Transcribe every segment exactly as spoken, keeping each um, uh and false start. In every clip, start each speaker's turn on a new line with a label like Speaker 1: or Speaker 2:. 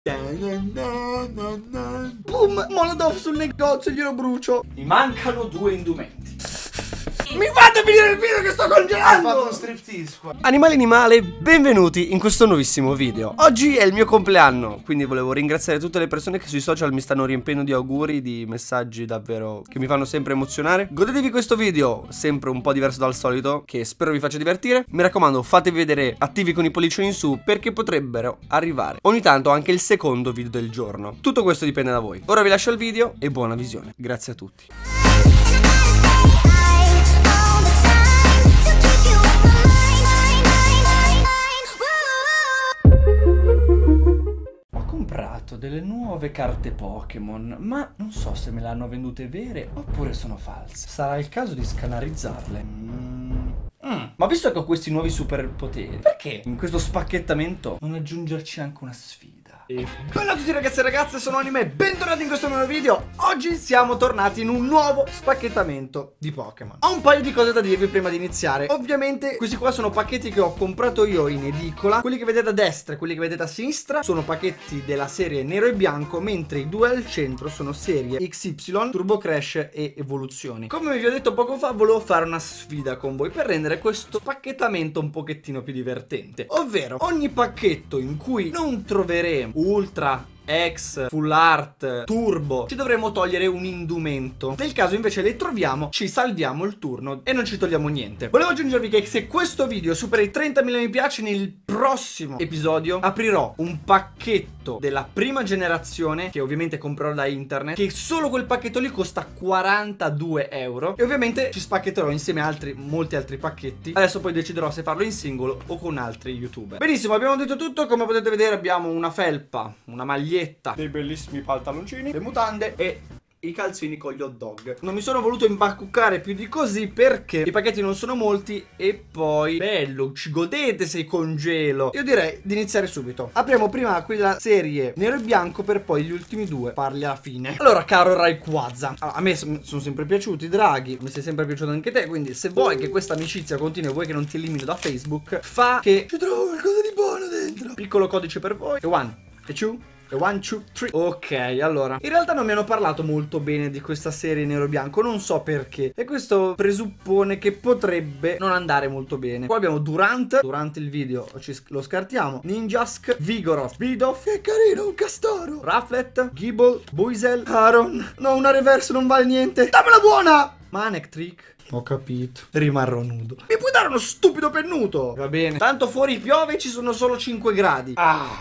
Speaker 1: Boom, Molotov sul negozio, glielo brucio.
Speaker 2: Mi mancano due indumenti.
Speaker 1: Mi fate finire il video che sto congelando!
Speaker 2: Ho fatto un striptease qua.
Speaker 1: Animali animale, benvenuti in questo nuovissimo video. Oggi è il mio compleanno, quindi volevo ringraziare tutte le persone che sui social mi stanno riempiendo di auguri, di messaggi davvero che mi fanno sempre emozionare. Godetevi questo video, sempre un po' diverso dal solito, che spero vi faccia divertire. Mi raccomando, fatevi vedere attivi con i pollicioni in su, perché potrebbero arrivare ogni tanto anche il secondo video del giorno. Tutto questo dipende da voi. Ora vi lascio il video e buona visione. Grazie a tutti. Delle nuove carte Pokémon, ma non so se me le hanno vendute vere oppure sono false. Sarà il caso di scanalizzarle. Mm. Mm. Ma visto che ho questi nuovi superpoteri, perché in questo spacchettamento non aggiungerci anche una sfida? E bella a tutti ragazzi e ragazze, sono Anime e bentornati in questo nuovo video. Oggi siamo tornati in un nuovo spacchettamento di Pokémon. Ho un paio di cose da dirvi prima di iniziare. Ovviamente questi qua sono pacchetti che ho comprato io in edicola. Quelli che vedete a destra e quelli che vedete a sinistra sono pacchetti della serie nero e bianco, mentre i due al centro sono serie X Y, Turbo Crash e Evoluzioni. Come vi ho detto poco fa, volevo fare una sfida con voi per rendere questo pacchettamento un pochettino più divertente. Ovvero, ogni pacchetto in cui non troveremo Ultra, X, Full Art, Turbo, ci dovremo togliere un indumento. Nel caso invece le troviamo, ci salviamo il turno e non ci togliamo niente. Volevo aggiungervi che se questo video supera i trentamila mi piace, nel prossimo episodio aprirò un pacchetto della prima generazione, che ovviamente comprerò da internet, che solo quel pacchetto lì costa quarantadue euro. E ovviamente ci spacchetterò insieme a altri, molti altri pacchetti. Adesso poi deciderò se farlo in singolo o con altri youtuber. Benissimo, abbiamo detto tutto. Come potete vedere abbiamo una felpa, una maglietta, dei bellissimi pantaloncini, le mutande e i calzini con gli hot dog. Non mi sono voluto imbacuccare più di così perché i pacchetti non sono molti e poi bello, ci godete se congelo. Io direi di iniziare subito. Apriamo prima quella serie nero e bianco per poi gli ultimi due parli alla fine. Allora, caro Rayquaza, a me sono sempre piaciuti Draghi, mi sei sempre piaciuto anche te, quindi se vuoi che questa amicizia continui, vuoi che non ti elimino da Facebook, fa che ci trovo qualcosa di buono dentro. Piccolo codice per voi. E one, e two, one, two, three. Ok, allora, in realtà non mi hanno parlato molto bene di questa serie nero-bianco, non so perché. E questo presuppone che potrebbe non andare molto bene. Qua abbiamo Durant, durante il video ci, lo scartiamo. Ninjask, Vigoroth, Bidoof, che carino, un castoro, Rufflet, Gible, Buizel, Aron. No, una reverse non vale niente. Dammela buona! Manectric. Ho capito. Rimarrò nudo. Mi puoi dare uno stupido pennuto? Va bene. Tanto fuori piove, ci sono solo cinque gradi. Ah.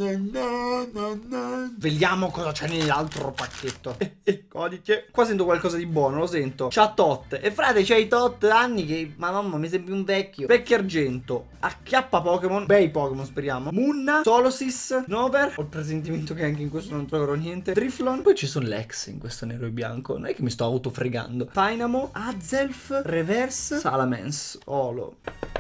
Speaker 1: Vediamo cosa c'è nell'altro pacchetto. Eh, eh, codice. Qua sento qualcosa di buono, lo sento. C'ha tot. E frate, c'hai tot anni che... Ma mamma, mi sembri un vecchio. Vecchio argento. Acchiappa Pokémon. Bei Pokémon, speriamo. Munna, Solosis, Snover. Ho il presentimento che anche in questo non troverò niente. Driflon. Poi ci sono l'ex in questo nero e bianco. Non è che mi sto autofregando. Dynamo, Azel, Reverse, Salamence, Olo.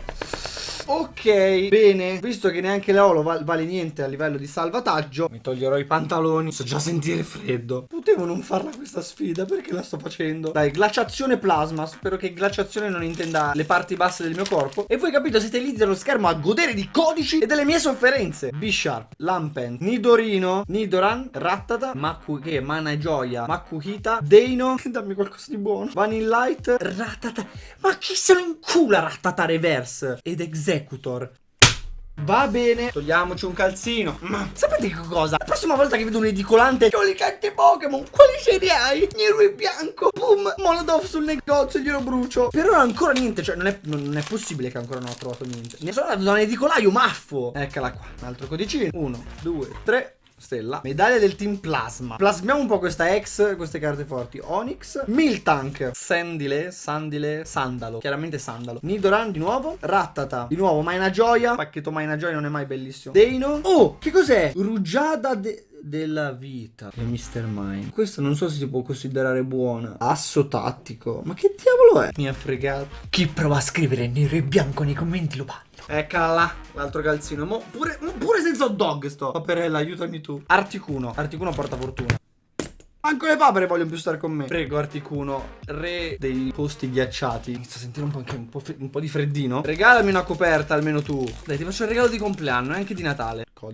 Speaker 1: Ok, bene. Visto che neanche la Olo val vale niente a livello di salvataggio, mi toglierò i pantaloni. So già sentire freddo. Potevo non farla questa sfida, perché la sto facendo? Dai, glaciazione plasma. Spero che glaciazione non intenda le parti basse del mio corpo. E voi capito, siete lì dello schermo a godere di codici e delle mie sofferenze. Bisharp, Lampent, Nidorino, Nidoran, Rattata, Maku, che è Mana Gioia, Makuhita, Deino. Dammi qualcosa di buono. Vanillite, Rattata. Ma chi se lo incula Rattata Reverse? Ed Executor. Va bene, togliamoci un calzino. Ma sapete che cosa? La prossima volta che vedo un edicolante, ho le carte Pokémon, quali serie hai? Nero e bianco. Boom, Molotov sul negozio, glielo brucio. Per ora ancora niente, cioè non è, non è possibile che ancora non ho trovato niente. Ne sono andato da un edicolaio maffo. Eccola qua, un altro codicino. Uno, due, tre. Stella. Medaglia del team Plasma. Plasmiamo un po' questa X, queste carte forti. Onyx, Miltank, Sandile, Sandile, Sandalo. Chiaramente Sandalo. Nidoran di nuovo. Rattata. Di nuovo Maina Gioia. Pacchetto Maina Gioia non è mai bellissimo. Deino. Oh, che cos'è? Rugiada de... della vita e mister Mime. Questo non so se si può considerare buona. Asso tattico. Ma che diavolo è? Mi ha fregato. Chi prova a scrivere nero e bianco nei commenti lo bagno. Eccola là, l'altro calzino. Mo pure, pure senza hot dog sto. Paperella, aiutami tu. Articuno. Articuno porta fortuna. Anche le papere vogliono più stare con me. Prego, Articuno, re dei posti ghiacciati. Inizio a sentire un po', anche un po', un po' di freddino. Regalami una coperta almeno tu. Dai, ti faccio il regalo di compleanno e anche di Natale. Codice.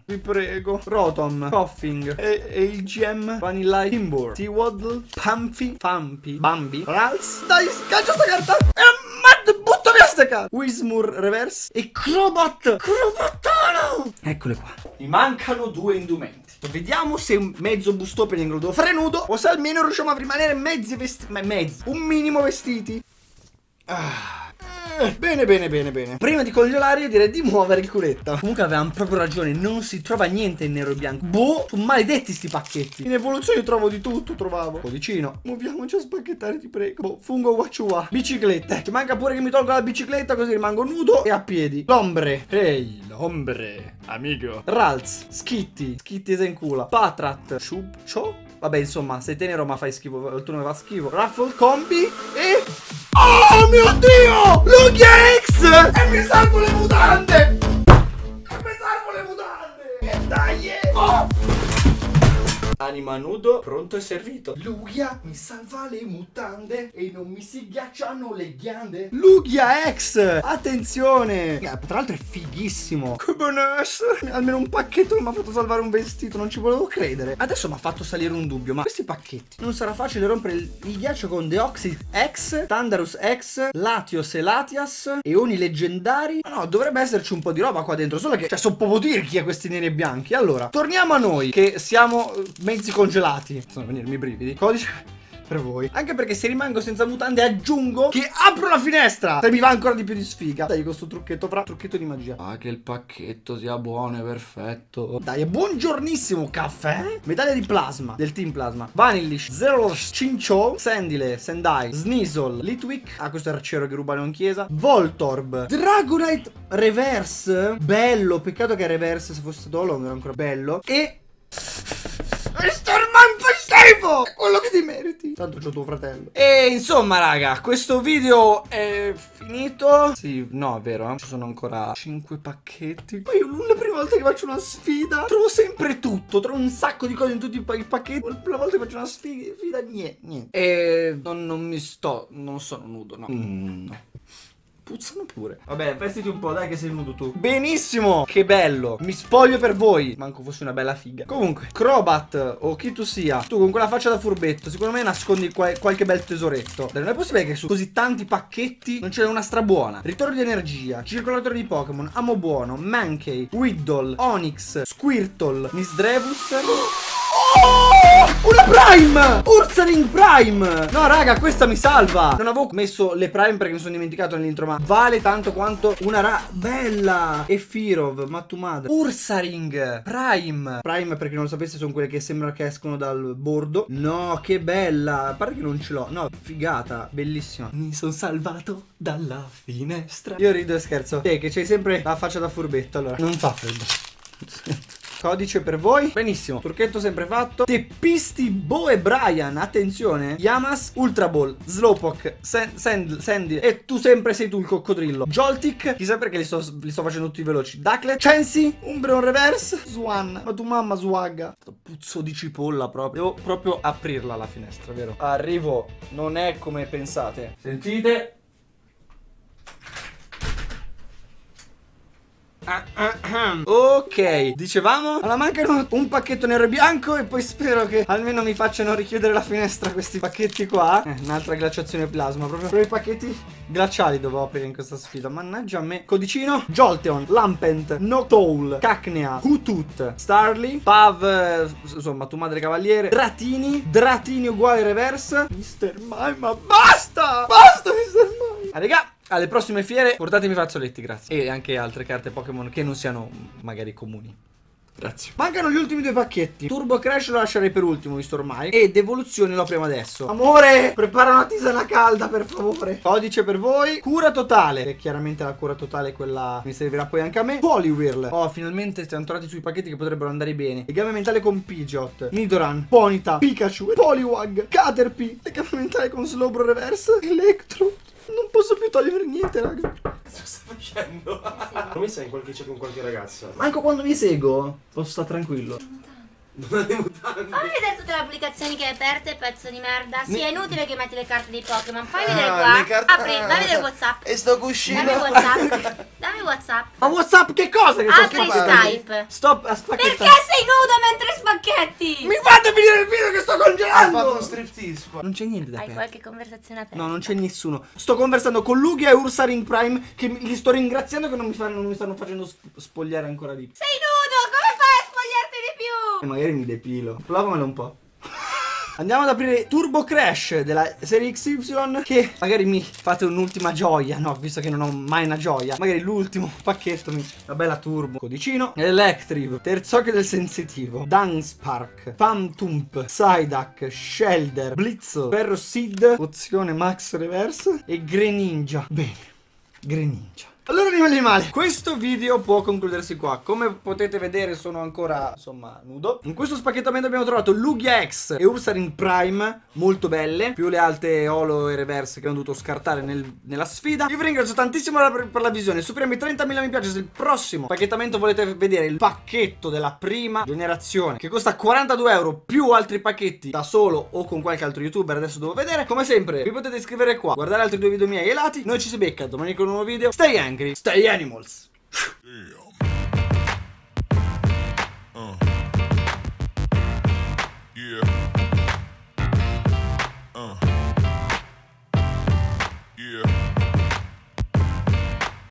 Speaker 1: Vi prego. Rotom, Coughing, e, e il Gem, Vanilla Timbur, T-Waddle, Pumpy, Pumpy, Bambi, Ralts. Dai, scaccia sta carta. E Mad, butta via sta carta. Whismur Reverse e Crobat. Crobattano. Eccole qua.
Speaker 2: Mi mancano due indumenti.
Speaker 1: Vediamo se un mezzo boost opening lo devo fare nudo o se almeno riusciamo a rimanere mezzi vestiti. Mezzi, un minimo vestiti. Ah. Bene, bene, bene, bene. Prima di congelare io direi di muovere il culetto. Comunque avevamo proprio ragione, non si trova niente in nero e bianco. Boh, sono maledetti sti pacchetti. In evoluzione trovo di tutto, trovavo. Codicino. Muoviamoci a spacchettare, ti prego. Boh, fungo guacciua. Biciclette. Ci manca pure che mi tolgo la bicicletta così rimango nudo e a piedi. L'ombre. Ehi, l'ombre, amico. Ralts. Skitty. Skitty Senkula. Patrat. Shub. Ciò. Vabbè, insomma, sei tenero ma fai schifo. Il tuo mi fa schifo. Raffle Combi. E... oh mio Dio! Lugia X! E mi salvo le mutande! E mi salvo le mutande! E dai! Oh! Anima nudo, pronto e servito.
Speaker 2: Lugia mi salva le mutande e non mi si ghiacciano le ghiande.
Speaker 1: Lugia X! Attenzione! Tra l'altro è fighissimo. Che benessere! Almeno un pacchetto che mi ha fatto salvare un vestito, non ci volevo credere. Adesso mi ha fatto salire un dubbio, ma questi pacchetti non sarà facile rompere il, il ghiaccio con Deoxys X, Thunderous X, Latios e Latias e Oni leggendari? No, no, dovrebbe esserci un po' di roba qua dentro, solo che, cioè, so proprio dire chi è questi neri e bianchi. Allora, torniamo a noi, che siamo mezzi congelati. Sono a venirmi i brividi. Codice per voi. Anche perché se rimango senza mutande aggiungo che apro la finestra, se mi va ancora di più di sfiga. Dai, questo trucchetto fra trucchetto di magia. Ah, che il pacchetto sia buono e perfetto. Dai, è buongiornissimo. Caffè, medaglia di plasma del team plasma, Vanillish, Zero Cincho, Sandile, Sendai, Sneasel, Litwick. Ah, questo è arciero che rubano in chiesa. Voltorb, Dragonite Reverse. Bello, peccato che Reverse se fosse stato long era ancora bello. E mister Man fa schifo! È quello che ti meriti. Tanto c'ho tuo fratello. E insomma, raga, questo video è finito. Sì, no, è vero, eh? Ci sono ancora cinque pacchetti. Poi io la prima volta che faccio una sfida trovo sempre tutto. Trovo un sacco di cose in tutti i pa pacchetti. La prima volta che faccio una sfida, niente, niente. E non, non mi sto, non sono nudo, no. Mm, no. Puzzano pure. Vabbè, vestiti un po', dai che sei nudo tu. Benissimo, che bello. Mi spoglio per voi. Manco fosse una bella figa. Comunque, Crobat o chi tu sia, tu con quella faccia da furbetto secondo me nascondi qual qualche bel tesoretto. Dai, non è possibile che su così tanti pacchetti non c'è una strabuona. Ritorno di energia, circolatore di Pokémon, Amo Buono, Mankey, Whittle, Onix, Squirtle, Misdreavus. Oh, una Prime! Ursaring Prime! No, raga, questa mi salva. Non avevo messo le Prime perché mi sono dimenticato nell'intro, ma vale tanto quanto una ra... bella! Efirov, Matumada, Ursaring Prime. Prime, perché non lo sapesse, sono quelle che sembrano che escono dal bordo. No, che bella. A parte che non ce l'ho. No, figata, bellissima. Mi sono salvato dalla finestra. Io rido e scherzo. Te che c'hai sempre la faccia da furbetto. Allora, non fa freddo. Codice per voi. Benissimo. Trucchetto sempre fatto. Teppisti Bo e Brian. Attenzione. Yamas, Ultra Ball, Slowpoke, Sand, Sand, Sandy. E tu sempre sei tu il coccodrillo. Joltik. Chissà perché li sto, li sto facendo tutti veloci. Ducklet, Chansey, Umbreon Reverse, Swan. Ma tu mamma swagga. Puzzo di cipolla proprio. Devo proprio aprirla la finestra, vero? Arrivo. Non è come pensate. Sentite? Ah, ah, ah. Ok, dicevamo, allora mancano un pacchetto nero e bianco e poi spero che almeno mi facciano richiudere la finestra questi pacchetti qua. eh, Un'altra glaciazione plasma. Proprio per i pacchetti glaciali dovevo aprire in questa sfida. Mannaggia a me. Codicino: Jolteon, Lampent, Noctowl, Cacnea, Hoothoot, Starly, Pav, eh, insomma tu madre cavaliere, Dratini, Dratini uguale reverse, mister Mime. Ma basta! Basta mister Mime. Ah, raga, alle prossime fiere portatemi fazzoletti, grazie. E anche altre carte Pokémon che non siano magari comuni. Grazie. Mancano gli ultimi due pacchetti. Turbo Crash lo lascerei per ultimo, visto ormai. Ed evoluzioni lo apriamo adesso. Amore, prepara una tisana calda, per favore. Codice per voi. Cura totale. E chiaramente la cura totale è quella che mi servirà poi anche a me. Poliwhirl. Oh, finalmente siamo tornati sui pacchetti che potrebbero andare bene. Legame mentale con Pidgeot, Nidoran, Ponyta, Pikachu, Poliwag, Caterpie. Legame mentale con Slowbro Reverse, Electro. Non posso più togliere niente, raga.
Speaker 2: Cosa stai facendo? Non mi sai in qualche c'è con qualche ragazza?
Speaker 1: Manco quando mi seguo posso stare tranquillo.
Speaker 2: Non le mutande.
Speaker 3: Fammi vedere tutte le applicazioni che hai aperte, pezzo di merda. Sì,
Speaker 1: Mi-
Speaker 3: è inutile che metti le carte dei Pokémon. Fai
Speaker 2: Ah,
Speaker 3: vedere
Speaker 2: le
Speaker 3: qua.
Speaker 2: carte-
Speaker 3: Apri,
Speaker 2: ah,
Speaker 3: vai a vedere WhatsApp.
Speaker 2: E sto cuscino.
Speaker 3: Dammi WhatsApp. Dammi WhatsApp.
Speaker 1: Ma WhatsApp che cosa che sto
Speaker 3: Apri
Speaker 1: spacchettando?
Speaker 3: Skype.
Speaker 1: Stop a spacchettare.
Speaker 3: Perché sei nudo mentre spacchetti?
Speaker 1: Mi fate finire il video che sto
Speaker 2: Ha fatto
Speaker 1: congelando!
Speaker 2: uno striptease qua.
Speaker 1: Non c'è niente da
Speaker 3: Hai
Speaker 1: perdere.
Speaker 3: qualche conversazione aperta?
Speaker 1: No, non c'è nessuno. Sto conversando con Lugia e Ursaring Prime che mi- li sto ringraziando che non mi, fanno, non mi stanno facendo sp- spogliare ancora di più.
Speaker 3: Sei nudo, come fai a spogliarti di più?
Speaker 1: E magari mi depilo. Provamelo un po'. Andiamo ad aprire Turbo Crash della serie X Y, che magari mi fate un'ultima gioia, no, visto che non ho mai una gioia. Magari l'ultimo pacchetto mi... Una bella turbo. Codicino. Electrive. Terzo occhio del sensitivo. Dunspark. Phantump. Psyduck. Shelder. Blitzo. Ferro Seed. Pozione Max Reverse. E Greninja. Bene. Greninja. Allora animali animali, questo video può concludersi qua. Come potete vedere sono ancora, insomma, nudo. In questo spacchettamento abbiamo trovato Lugia X e Ursaring Prime, molto belle, più le alte holo e reverse che ho dovuto scartare nel- nella sfida. Io vi ringrazio tantissimo per, per la visione. Superiamo i trentamila mi piace se il prossimo spacchettamento volete vedere il pacchetto della prima generazione, che costa quarantadue euro, più altri pacchetti da solo o con qualche altro youtuber. Adesso devo vedere. Come sempre vi potete iscrivere qua, guardare altri due video miei ai lati. Noi ci si becca domani con un nuovo video. Stay angry, stay animals.
Speaker 4: Yeah.